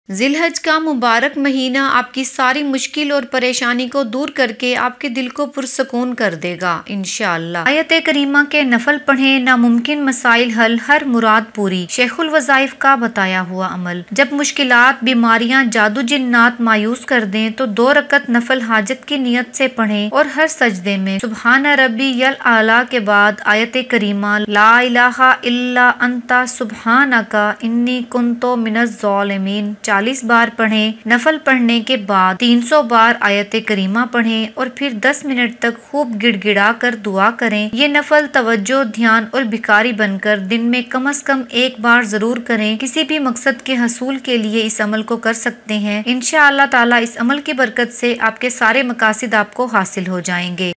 जिलहज का मुबारक महीना आपकी सारी मुश्किल और परेशानी को दूर करके आपके दिल को पुरसकून कर देगा इंशाअल्लाह। आयत करीमा के नफल पढ़े, नामुमकिन मसाइल हल, हर मुराद पूरी। शेखुल वज़ाइफ का बताया हुआ अमल। जब मुश्किलात, बीमारियां, जादू जिन्नात मायूस कर दें तो 2 रकत नफल हाजत की नियत से पढ़ें और हर सजदे में सुबहान रब्बी यल आला के बाद आयत करीमा ला इलाहा इल्ला अंता सुबहानका इन्नी कुन्तो मिनज़ ज़ालिमीन 40 बार पढ़ें। नफल पढ़ने के बाद 300 बार आयत करीमा पढ़ें और फिर 10 मिनट तक खूब गिड़गिड़ा कर दुआ करें। ये नफल तवज्जो, ध्यान और भिखारी बनकर दिन में कम से कम 1 बार जरूर करें। किसी भी मकसद के हसूल के लिए इस अमल को कर सकते हैं। इंशाअल्लाह ताला इस अमल की बरकत से आपके सारे मकासद आपको हासिल हो जाएंगे।